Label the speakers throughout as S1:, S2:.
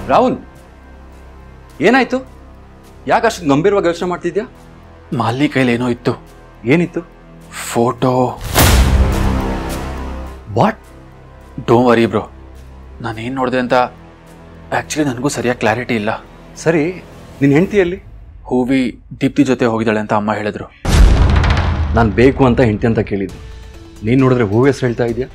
S1: ರಾಹುಲ್, ಏನಾಯ್ತು? ಯಾಕೆ ಅಷ್ಟು ಗಂಭೀರವಾಗಿ ಯೋಚನೆ ಮಾಡ್ತಿದ್ಯಾ?
S2: ಮಾಲಿ ಕೈಲಿ ಏನೋ ಇತ್ತು.
S1: ಏನಿತ್ತು?
S2: Photo.
S1: What?
S2: Don't worry bro, ನಾನೇನು ನೋಡಿದೆ ಅಂತ ಆ್ಯಕ್ಚುಲಿ ನನಗೂ ಸರಿಯಾಗಿ ಕ್ಲಾರಿಟಿ ಇಲ್ಲ.
S1: ಸರಿ, ನಿನ್ನ ಹೆಂಡತಿಯಲ್ಲಿ?
S2: ಹೂವಿ ದೀಪ್ತಿ ಜೊತೆ ಹೋಗಿದ್ದಾಳೆ ಅಂತ ಅಮ್ಮ ಹೇಳಿದ್ರು.
S1: ನಾನು ಬೇಕು ಅಂತ ಹೆಂಡತಿ ಅಂತ ಕೇಳಿದ್ದು, ನೀನು ನೋಡಿದ್ರೆ ಹೂವು ಹೆಸರು ಹೇಳ್ತಾ ಇದೆಯಾ?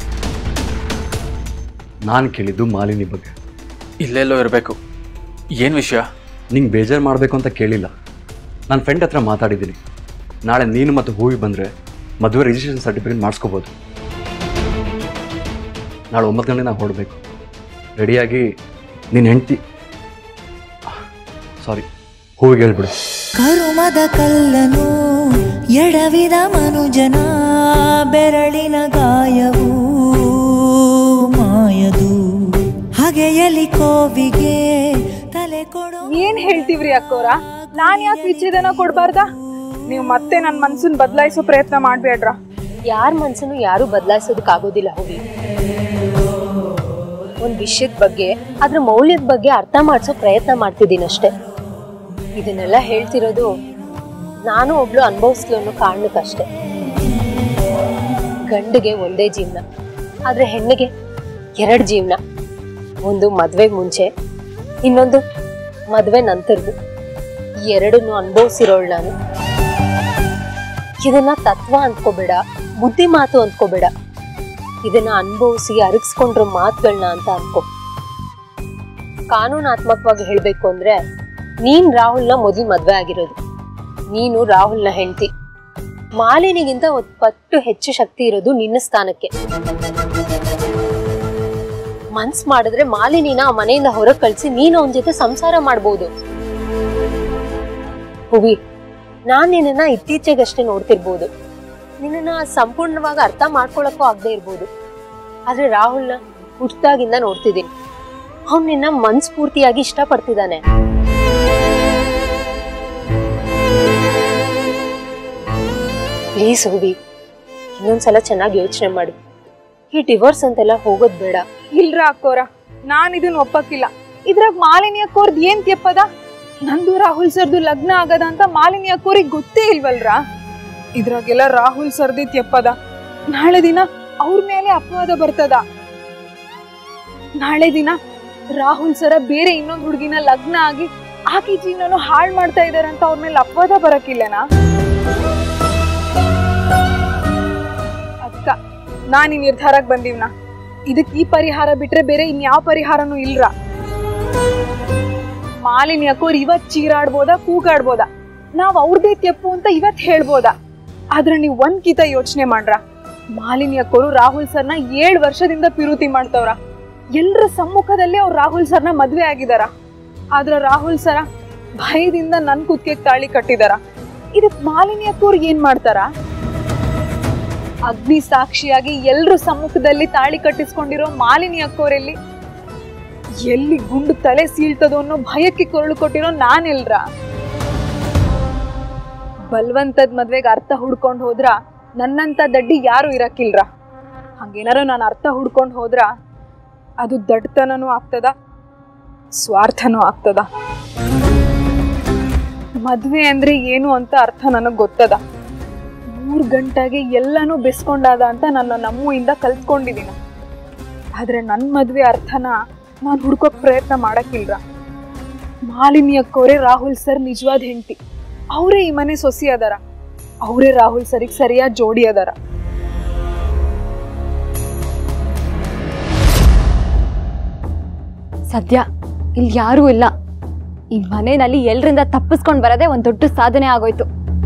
S1: ನಾನು ಕೇಳಿದ್ದು ಮಾಲಿನಿ ಬಗ್ಗೆ.
S2: ಇಲ್ಲೆಲ್ಲೋ ಇರಬೇಕು. ಏನು ವಿಷಯ?
S1: ನಿಂಗೆ ಬೇಜಾರು ಮಾಡಬೇಕು ಅಂತ ಕೇಳಿಲ್ಲ. ನನ್ನ ಫ್ರೆಂಡ್ ಹತ್ರ ಮಾತಾಡಿದ್ದೀನಿ. ನಾಳೆ ನೀನು ಮತ್ತು ಹೂವಿ ಬಂದರೆ ಮದುವೆ ರಿಜಿಸ್ಟ್ರೇಷನ್ ಸರ್ಟಿಫಿಕೇಟ್ ಮಾಡಿಸ್ಕೋಬೋದು. ನಾಳೆ 9 ಗಂಟೆಗೆ ನಾವು ಹೊರಡಬೇಕು. ರೆಡಿಯಾಗಿ ನಿನ್ನ ಹೆಂಡತಿ ಹೂವಿಗೆ ಹೇಳ್ಬಿಡು.
S3: ಕರುಮದ ಕಲ್ಲನು ಎಡವಿದ ಮನುಜನ ಬೆರಳಿನ ಗಾಯವು ಮಾಯದು ಹಗೆಯಲಿ ಕೋವಿಗೆ ತಲೆ ಕೊಡು.
S4: ಏನ್ ಹೇಳ್ತೀವ್ರಿ ಅಕ್ಕೋರ? ನಾನ್ ಯಾಕೆ ವಿಚ್ಛೇದನ ಕೊಡ್ಬಾರ್ದ? ನೀವು ಮತ್ತೆ ನನ್ನ ಮನ್ಸನ್ ಬದಲಾಯಿಸೋ ಪ್ರಯತ್ನ ಮಾಡ್ಬೇಡ್ರ.
S5: ಯಾರ ಮನ್ಸನ್ನು ಯಾರು ಬದಲಾಯಿಸೋದಕ್ಕಾಗೋದಿಲ್ಲ ಹೂವಿ. ಒಂದ್ ವಿಷಯದ ಬಗ್ಗೆ ಅದ್ರ ಮೌಲ್ಯದ ಬಗ್ಗೆ ಅರ್ಥ ಮಾಡಿಸೋ ಪ್ರಯತ್ನ ಮಾಡ್ತಿದ್ದೀನಿ ಅಷ್ಟೇ. ಇದನ್ನೆಲ್ಲ ಹೇಳ್ತಿರೋದು ನಾನು ಒಬ್ಳು ಅನುಭವಿಸ್ಲು ಅನ್ನೋ ಕಾರಣಕ್ಕಷ್ಟೇ. ಗಂಡಿಗೆ ಒಂದೇ ಜೀವನ, ಆದ್ರೆ ಹೆಣ್ಣಿಗೆ 2 ಜೀವನ. ಒಂದು ಮದ್ವೆ ಮುಂಚೆ, ಇನ್ನೊಂದು ಮದ್ವೆ ನಂತರದ್ದು. ಈ ಎರಡನ್ನು ಅನುಭವಿಸಿರೋಳು ನಾನು. ಇದನ್ನ ತತ್ವ ಅಂದ್ಕೋಬೇಡ, ಬುದ್ಧಿ ಮಾತು ಅಂದ್ಕೋಬೇಡ. ಇದನ್ನ ಅನುಭವಿಸಿ ಅರಗಿಸ್ಕೊಂಡ್ರ ಮಾತುಗಳನ್ನ ಅಂತ ಅನ್ಕೋ. ಕಾನೂನಾತ್ಮಕವಾಗಿ ಹೇಳ್ಬೇಕು ಅಂದ್ರೆ, ನೀನ್ ರಾಹುಲ್ನ ಮೊದಲು ಮದ್ವೆ ಆಗಿರೋದು. ನೀನು ರಾಹುಲ್ನ ಹೆಂಡತಿ. ಮಾಲಿನಿಗಿಂತ 1 ಪಟ್ಟು ಹೆಚ್ಚು ಶಕ್ತಿ ಇರೋದು ನಿನ್ನ ಸ್ಥಾನಕ್ಕೆ. ಮನ್ಸ್ ಮಾಡಿದ್ರೆ ಮಾಲಿನಿನ ಆ ಮನೆಯಿಂದ ಹೊರಗೆ ಕಳ್ಸಿ ನೀನು ಅವನ ಜೊತೆ ಸಂಸಾರ ಮಾಡ್ಬೋದು. ಹೂವಿ, ನಾನ್ ನಿನ್ನ ಇತ್ತೀಚೆಗಷ್ಟೇ ನೋಡ್ತಿರ್ಬೋದು. ನಿನ್ನ ಸಂಪೂರ್ಣವಾಗಿ ಅರ್ಥ ಮಾಡ್ಕೊಳಕ್ಕೂ ಆಗದೆ ಇರ್ಬೋದು. ಆದ್ರೆ ರಾಹುಲ್ನ ಹುಟ್ಟಾಗಿಂದ ನೋಡ್ತಿದ್ದೀನಿ. ಅವ್ನು ನಿನ್ನ ಮನ್ಸ್ಫೂರ್ತಿಯಾಗಿ ಇಷ್ಟಪಡ್ತಿದ್ದಾನೆ. ಪ್ಲೀಸ್ ಹೂವಿ, ಇನ್ನೊಂದ್ಸಲ ಚೆನ್ನಾಗಿ ಯೋಚನೆ ಮಾಡು. ಈ ಡಿವೋರ್ಸ್ ಅಂತೆಲ್ಲ ಹೋಗೋದ್ ಬೇಡ.
S4: ಇಲ್ರ ಅಕ್ಕೋರ, ನಾನ್ ಇದನ್ನ ಒಪ್ಪಕ್ಕಿಲ್ಲ. ಇದ್ರಾಗ ಮಾಲಿನಿ ಅಕ್ಕೋರ್ದ್ ಏನ್ ತೆಪ್ಪದ? ನಂದು ರಾಹುಲ್ ಸರ್ದು ಲಗ್ನ ಆಗದ ಅಂತ ಮಾಲಿನಿ ಅಕ್ಕೋರಿಗೆ ಗೊತ್ತೇ ಇಲ್ವಲ್ರ. ಇದ್ರಾಗೆಲ್ಲ ರಾಹುಲ್ ಸರ್ದಿ ತೆಪ್ಪದ. ನಾಳೆ ದಿನ ಅವ್ರ ಮೇಲೆ ಅಪವಾದ ಬರ್ತದ. ನಾಳೆ ದಿನ ರಾಹುಲ್ ಸರ ಬೇರೆ ಇನ್ನೊಂದು ಹುಡುಗಿನ ಲಗ್ನ ಆಗಿ ಆಕಿ ಜೀವನನು ಹಾಳು ಮಾಡ್ತಾ ಇದಾರಂತ ಅವ್ರ ಮೇಲೆ ಅಪವಾದ ಬರಕಿಲ್ಲನಾ? ಅದ್ಕ ನಾನ್ ಈ ನಿರ್ಧಾರಕ್ಕೆ ಬಂದಿವ್ನ. ಇದಕ್ ಈ ಪರಿಹಾರ ಬಿಟ್ರೆ ಬೇರೆ ಇನ್ಯಾವ ಪರಿಹಾರನೂ ಇಲ್ರ. ಮಾಲಿನಿ ಅಕ್ಕೋರ್ ಇವತ್ ಚೀರಾಡ್ಬೋದ, ಕೂಗಾಡ್ಬೋದ, ನಾವ್ ಅವ್ರದೇ ತೆಪ್ಪು ಅಂತ ಇವತ್ ಹೇಳ್ಬೋದ. ಆದ್ರೆ ನೀವ್ ಒಂದ್ ಕಿತ ಯೋಚನೆ ಮಾಡ್ರ. ಮಾಲಿನಿ ಅಕ್ಕೋರು ರಾಹುಲ್ ಸರ್ನ 7 ವರ್ಷದಿಂದ ಪಿರುತಿ ಮಾಡ್ತವ್ರ. ಎಲ್ರ ಸಮ್ಮುಖದಲ್ಲೇ ಅವ್ರು ರಾಹುಲ್ ಸರ್ನ ಮದ್ವೆ ಆಗಿದಾರ. ಆದ್ರ ರಾಹುಲ್ ಸರ ಭಯದಿಂದ ನನ್ ಕುತ್ತಿಗೆ ತಾಳಿ ಕಟ್ಟಿದಾರ. ಇದಕ್ ಮಾಲಿನಿ ಅಕ್ಕೋರ್ ಏನ್ ಮಾಡ್ತಾರ? ಅಗ್ನಿ ಸಾಕ್ಷಿಯಾಗಿ ಎಲ್ರ ಸಮ್ಮುಖದಲ್ಲಿ ತಾಳಿ ಕಟ್ಟಿಸ್ಕೊಂಡಿರೋ ಮಾಲಿನಿ ಅಕ್ಕೋರೆಲ್ಲಿ? ಎಲ್ಲಿ ಗುಂಡು ತಲೆ ಸೀಳ್ತದೋ ಅನ್ನೋ ಭಯಕ್ಕೆ ಕೊರಳು ಕೊಟ್ಟಿರೋ ನಾನೆಲ್ರ? ಬಲ್ವಂತದ್ ಮದ್ವೆಗೆ ಅರ್ಥ ಹುಡ್ಕೊಂಡ್ ಹೋದ್ರ ನನ್ನಂತ ದಡ್ಡಿ ಯಾರು ಇರಕ್ಕಿಲ್ರ. ಹಂಗೇನಾರು ನಾನು ಅರ್ಥ ಹುಡ್ಕೊಂಡ್ ಹೋದ್ರ ಅದು ದಡ್ತನೂ ಆಗ್ತದ, ಸ್ವಾರ್ಥನೂ ಆಗ್ತದ. ಮದ್ವೆ ಅಂದ್ರೆ ಏನು ಅಂತ ಅರ್ಥ ನನಗ್ ಗೊತ್ತದ. 3 ಗಂಟೆಗೆ ಎಲ್ಲಾನು ಬೆಸ್ಕೊಂಡಾದ ಅಂತ ನನ್ನ ನಮ್ಮುಯಿಂದ ಕಲ್ತ್ಕೊಂಡಿದೀನಿ. ಆದ್ರೆ ನನ್ ಮದ್ವೆ ಅರ್ಥನ ನಾನು ಹುಡ್ಕೋಕ್ ಪ್ರಯತ್ನ ಮಾಡಕ್ಕಿಲ್ರ. ಮಾಲಿನಿ ಅಕ್ಕೋರೆ ರಾಹುಲ್ ಸರ್ ನಿಜವಾದ ಹೆಂಡತಿ. ಅವರೇ ಈ ಮನೆ ಸೊಸಿ ಅದಾರ. ಅವರೇ ರಾಹುಲ್ ಸರಿಗೆ ಸರಿಯಾದ ಜೋಡಿ ಅದಾರ.
S6: ಸದ್ಯ ಇಲ್ಲಿ ಯಾರೂ ಇಲ್ಲ. ಈ ಮನೆಯಲ್ಲಿ ಎಲ್ರಿಂದ ತಪ್ಪಿಸ್ಕೊಂಡ್ ಬರೋದೇ ಒಂದ್ ದೊಡ್ಡ ಸಾಧನೆ ಆಗೋಯ್ತು.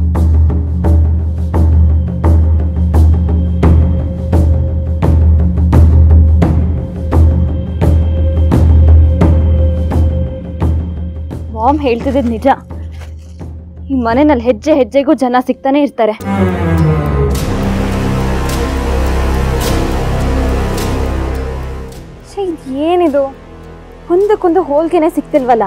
S6: ಮಾಮ್ ಹೇಳ್ತಿದ್ದ ನಿಜ. ಈ ಮನೆಯಲ್ಲಿ ಹೆಜ್ಜೆ ಹೆಜ್ಜೆಗೂ ಜನ ಸಿಗ್ತಾನೆ ಇರ್ತಾರೆ. ಏನಿದು, ಒಂದಕ್ಕೊಂದು ಹೋಲ್ಕೆನೆ ಸಿಗ್ತಿಲ್ವಲ್ಲ.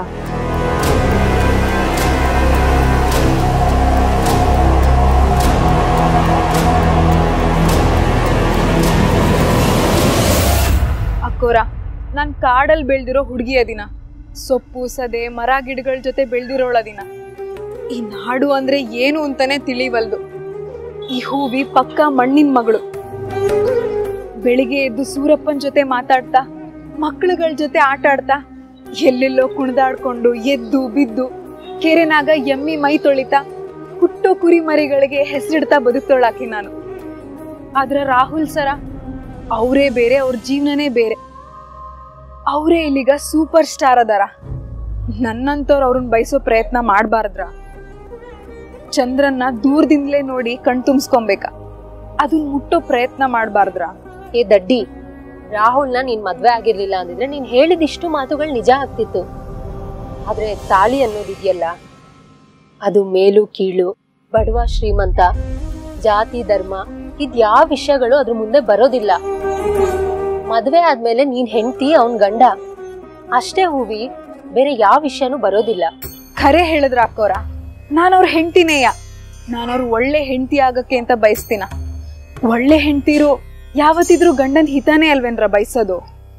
S4: ಅಕ್ಕೋರ, ನಾನ್ ಕಾಡಲ್ಲಿ ಬೆಳ್ದಿರೋ ಹುಡುಗಿ ಅದಿನ. ಸೊಪ್ಪು ಸದೆ ಮರ ಗಿಡಗಳ ಜೊತೆ ಬೆಳೆದಿರೋಳ ದಿನ. ಈ ನಾಡು ಅಂದ್ರೆ ಏನು ಅಂತಾನೆ ತಿಳಿವಲ್ದು. ಈ ಹೂವಿ ಪಕ್ಕ ಮಣ್ಣಿನ ಮಗಳು. ಬೆಳಿಗ್ಗೆ ಎದ್ದು ಸೂರಪ್ಪನ ಜೊತೆ ಮಾತಾಡ್ತಾ, ಮಕ್ಕಳುಗಳ ಜೊತೆ ಆಟ ಆಡ್ತಾ, ಎಲ್ಲೆಲ್ಲೋ ಕುಣಿದಾಡ್ಕೊಂಡು ಎದ್ದು ಬಿದ್ದು ಕೆರೆನಾಗ ಎಮ್ಮಿ ಮೈ ತೊಳಿತಾ ಹುಟ್ಟೋ ಕುರಿ ಮರಿಗಳಿಗೆ ಹೆಸರಿಡ್ತಾ ಬದುಕ್ತೋಳಾಕಿ ನಾನು. ಆದ್ರ ರಾಹುಲ್ ಸರ ಅವರೇ ಬೇರೆ, ಅವ್ರ ಜೀವನನೇ ಬೇರೆ. ಅವರೇ ಇಲ್ಲಿಗ ಸೂಪರ್ ಸ್ಟಾರ್ ಅದಾರ. ನನ್ನಂತವ್ರು ಅವ್ರನ್ನ ಬಯಸೋ ಪ್ರಯತ್ನ ಮಾಡಬಾರ್ದ್ರ? ಚಂದ್ರನ್ನ ದೂರದಿಂದಲೇ ನೋಡಿ ಕಣ್ ತುಂಬಿಸ್ಕೊಬೇಕ, ಅದನ್ನ ಮುಟ್ಟೋ ಪ್ರಯತ್ನ ಮಾಡಬಾರ್ದ್ರ?
S5: ಏ ದಡ್ಡಿ, ರಾಹುಲ್ನ ನೀನ್ ಮದ್ವೆ ಆಗಿರ್ಲಿಲ್ಲ ಅಂದಿದ್ರೆ ನೀನ್ ಹೇಳಿದಿಷ್ಟು ಮಾತುಗಳು ನಿಜ ಆಗ್ತಿತ್ತು. ಆದ್ರೆ ತಾಳಿ ಅನ್ನೋದಿದೆಯಲ್ಲ, ಅದು ಮೇಲು ಕೀಳು, ಬಡವ ಶ್ರೀಮಂತ, ಜಾತಿ ಧರ್ಮ ಇದ್ಯಾವ ವಿಷಯಗಳು ಅದ್ರ ಮುಂದೆ ಬರೋದಿಲ್ಲ. ಮದ್ವೆ ಆದ್ಮೇಲೆ ನೀನ್ ಹೆಂಡತಿ, ಅವನ್ ಗಂಡ ಅಷ್ಟೇ ಹೂವಿ, ಬೇರೆ ಯಾವ ವಿಷಯನೂ ಬರೋದಿಲ್ಲ.
S4: ಖರೆ ಹೇಳಿದ್ರ ಅಕ್ಕೋರ, ನಾನವ್ರ ಹೆಂಡತಿನೇಯ. ನಾನವ್ರು ಒಳ್ಳೆ ಹೆಂಡತಿ ಆಗಕ್ಕೆ ಅಂತ ಬಯಸ್ತೀನ. ಒಳ್ಳೆ ಹೆಂಡತಿರು ಯಾವತ್ತಿದ್ರು ಗಂಡನ್ ಹಿತಾನೇ ಅಲ್ವೇನ್ರ ಬಯಸೋದು?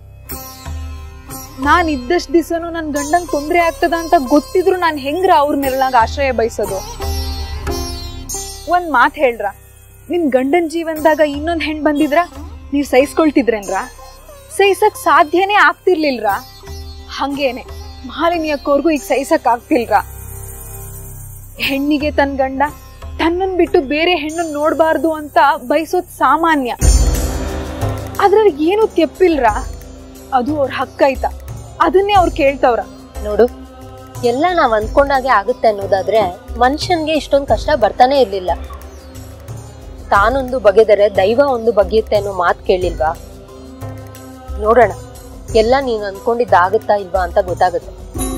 S4: ನಾನ್ ಇದ್ದಷ್ಟು ದಿವಸನು ನನ್ ಗಂಡಂಗ್ ತೊಂದ್ರೆ ಆಗ್ತದ ಅಂತ ಗೊತ್ತಿದ್ರು ನಾನ್ ಹೆಂಗ್ರ ಅವ್ರ ನೆರಳಾಗ ಆಶ್ರಯ ಬಯಸೋದು? ಒಂದ್ ಮಾತ್ ಹೇಳ್ರ, ನಿಮ್ ಗಂಡನ್ ಜೀವನದಾಗ ಇನ್ನೊಂದ್ ಹೆಣ್ ಬಂದಿದ್ರ ನೀವ್ ಸಹಿಸ್ಕೊಳ್ತಿದ್ರೇನ್ರ? ಸಹಿಸಕ್ ಸಾಧ್ಯನೇ ಆಗ್ತಿರ್ಲಿಲ್ರ. ಹಂಗೇನೆ ಮಾಲಿನಿ ಅಕ್ಕೋರ್ಗೂ ಈಗ ಸಹಿಸಕ್ ಆಗ್ತಿಲ್ರ. ಹೆಣ್ಣಿಗೆ ತನ್ ಗಂಡ ತನ್ನನ್ ಬಿಟ್ಟು ಬೇರೆ ಹೆಣ್ಣನ್ ನೋಡ್ಬಾರ್ದು ಅಂತ ಬಯಸೋದ್ ಸಾಮಾನ್ಯ. ಅದ್ರಲ್ಲಿ ಏನು ತೆಪ್ಪಿಲ್ರ. ಅದು ಅವ್ರ ಹಕ್ಕೈತ, ಅದನ್ನೇ ಅವ್ರು ಕೇಳ್ತವ್ರ.
S5: ನೋಡು, ಎಲ್ಲ ನಾವ್ ಅಂದ್ಕೊಂಡಾಗೆ ಆಗುತ್ತೆ ಅನ್ನೋದಾದ್ರೆ ಮನುಷ್ಯನ್ಗೆ ಇಷ್ಟೊಂದ್ ಕಷ್ಟ ಬರ್ತಾನೆ ಇರ್ಲಿಲ್ಲ. ತಾನೊಂದು ಬಗೆದರೆ ದೈವ ಒಂದು ಬಗೆಯುತ್ತೆ ಅನ್ನೋ ಮಾತು ಕೇಳಿಲ್ವಾ? ನೋಡೋಣ, ಎಲ್ಲ ನೀನು ಅನ್ಕೊಂಡಿದ್ದಾಗುತ್ತಾ ಇಲ್ವಾ ಅಂತ ಗೊತ್ತಾಗುತ್ತೆ.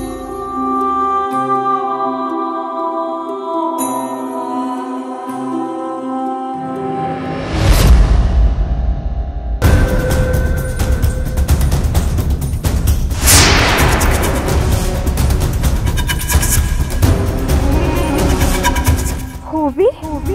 S6: ಹೂವಿ ಹೂವಿ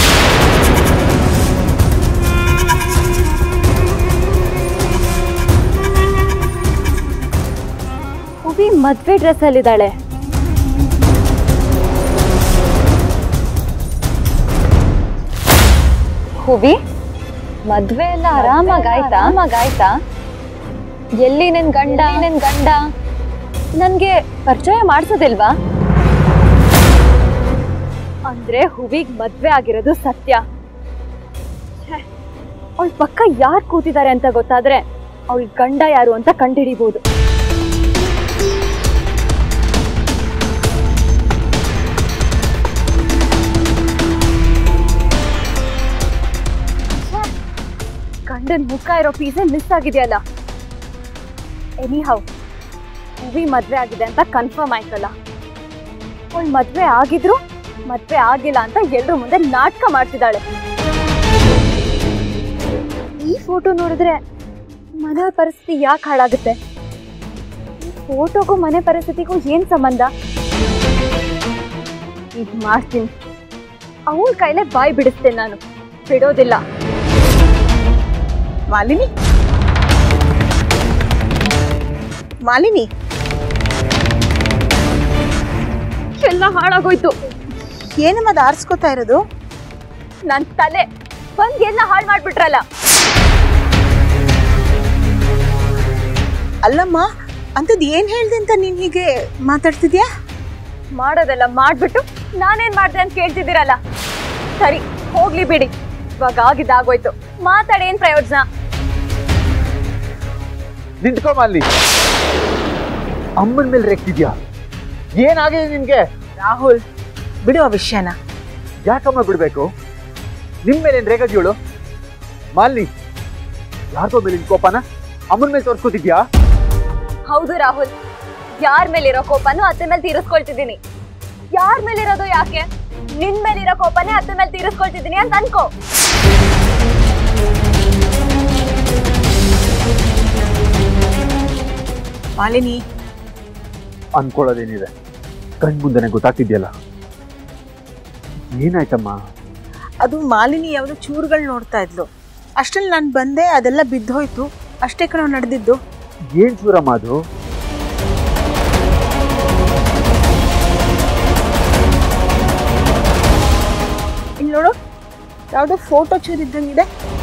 S6: ಹೂವಿ ಮದ್ವೆ ಡ್ರೆಸ್ ಅಲ್ಲಿದ್ದಾಳೆ. ಹೂವಿ, ಮದ್ವೆ ಎಲ್ಲ ಆರಾಮಾಗಾಯ್ತಾ? ಎಲ್ಲಿ ನಿನ್ ಗಂಡ ನನ್ಗೆ ಪರಿಚಯ ಮಾಡ್ಸೋದಿಲ್ವಾ? ಅಂದ್ರೆ ಹೂವಿಗ್ ಮದ್ವೆ ಆಗಿರೋದು ಸತ್ಯ. ಅವಳ ಪಕ್ಕ ಯಾರು ಕೂತಿದ್ದಾರೆ ಅಂತ ಗೊತ್ತಾದ್ರೆ ಅವಳ ಗಂಡ ಯಾರು ಅಂತ ಕಂಡುಹಿಡಿಬಹುದು. ಗಂಡನ್ ಮುಖ ಇರೋ ಪೀಸೆ ಮಿಸ್ ಆಗಿದೆಯಲ್ಲ. ಎನಿಹೌ, ಹೂವಿ ಮದ್ವೆ ಆಗಿದೆ ಅಂತ ಕನ್ಫರ್ಮ್ ಆಯ್ತಲ್ಲ. ಅವಳು ಮದ್ವೆ ಆಗಿದ್ರು ಮದ್ವೆ ಆಗಿಲ್ಲ ಅಂತ ಎಲ್ರ ಮುಂದೆ ನಾಟಕ ಮಾಡ್ತಿದ್ದಾಳೆ. ಈ ಫೋಟೋ ನೋಡಿದ್ರೆ ಮನೆ ಪರಿಸ್ಥಿತಿ ಯಾಕೆ ಹಾಳಾಗುತ್ತೆ? ಫೋಟೋಗೂ ಮನೆ ಪರಿಸ್ಥಿತಿಗೂ ಏನ್ ಸಂಬಂಧ? ಈಗ ಮಾಡ್ತೀನಿ, ಅವಳ ಕೈಲೇ ಬಾಯಿ ಬಿಡಿಸ್ತೇನೆ ನಾನು, ಬಿಡೋದಿಲ್ಲ.
S7: ಮಾಲಿನಿ,
S6: ಎಲ್ಲ ಹಾಳಾಗೋಯ್ತು.
S7: ಏನಮ್ಮದ ಆರಿಸ್ಕೋತಾ ಇರೋದು?
S6: ನನ್ ತಲೆ ಬಂದ್ ಎಲ್ಲ ಹಾಳು ಮಾಡ್ಬಿಟ್ರಲ್ಲ.
S7: ಅಲ್ಲಮ್ಮ, ಅಂತದ್ ಏನ್ ಹೇಳ್ದೆ ಅಂತ ನೀನ್ ಹೀಗೆ ಮಾತಾಡ್ತಿದ್ಯಾ?
S6: ಮಾಡೋದೆಲ್ಲ ಮಾಡ್ಬಿಟ್ಟು ನಾನೇನ್ ಮಾಡ್ದೆ ಅಂತ ಕೇಳ್ತಿದ್ದೀರಲ್ಲ. ಸರಿ, ಹೋಗ್ಲಿ ಬಿಡಿ. ಇವಾಗ ಆಗಿದ್ದಾಗೋಯ್ತು, ಮಾತಾಡಿ ಏನ್ ಪ್ರಯೋಜನ?
S8: ನಿಂತ್ಕೊ ಮಾಲಿ, ಅಮ್ಮನ ಮೇಲೆ ರೆಕ್ತಿದ್ಯಾ? ಏನಾಗಿದೆ ನಿನ್ಗೆ?
S7: ರಾಹುಲ್, ಬಿಡುವ ವಿಷಯನ.
S8: ಯಾಕಮ್ಮ ಬಿಡ್ಬೇಕು? ನಿಮ್ ಮೇಲೆ ಏನ್ ರೇಗದ್ಯೋಳು? ಮಾಲಿನಿ, ಯಾರ್ಗೋ ಮೇಲೆ ನಿನ್ ಕೋಪನ ಅಮ್ಮನ ಮೇಲೆ ತೋರ್ಸ್ಕೊತಿದ್ಯಾ?
S6: ಹೌದು ರಾಹುಲ್, ಯಾರ ಮೇಲಿರೋ ಕೋಪನು ಅತ್ತೆ ಮೇಲೆ ತೀರಿಸ್ಕೊಳ್ತಿದ್ದೀನಿ. ಯಾರ ಮೇಲಿರೋದು ಯಾಕೆ? ನಿನ್ ಮೇಲಿರೋ ಕೋಪನೇ ಅತ್ತೆ ಮೇಲೆ ತೀರಿಸ್ಕೊಳ್ತಿದ್ದೀನಿ ಅಂತ ಅನ್ಕೋ.
S7: ಮಾಲಿನಿ,
S8: ಅನ್ಕೊಳ್ಳೋದೇನಿದೆ, ಕಣ್ ಮುಂದೆನೆ ಗೊತ್ತಾಗ್ತಿದ್ಯಲ್ಲ. ಏನಾಯ್ತಮ್ಮ?
S7: ಅದು ಮಾಲಿನಿ ಯಾವ್ದೋ ಚೂರುಗಳು ನೋಡ್ತಾ ಇದ್ಲು. ಅಷ್ಟ್ರಲ್ಲಿ ನಾನು ಬಂದೆ, ಅದೆಲ್ಲ ಬಿದ್ದೋಯ್ತು. ಅಷ್ಟೇ ಕಣ ನಡೆದಿದ್ದು.
S8: ಏನ್ ಚೂರಮ್ಮ ಅದು?
S7: ನೋಡು ಯಾವುದೋ ಫೋಟೋ ಚೂರು ಇದ್ದಂಗಿದೆ.